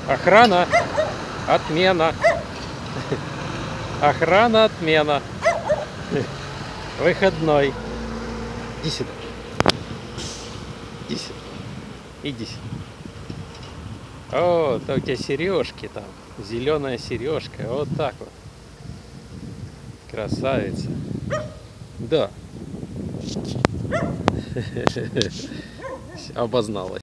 Охрана. Отмена. Охрана, отмена. Выходной. Иди сюда. Иди сюда. Иди сюда. О, то у тебя сережки там. Зеленая сережка. Вот так вот. Красавица. Да. Обозналась.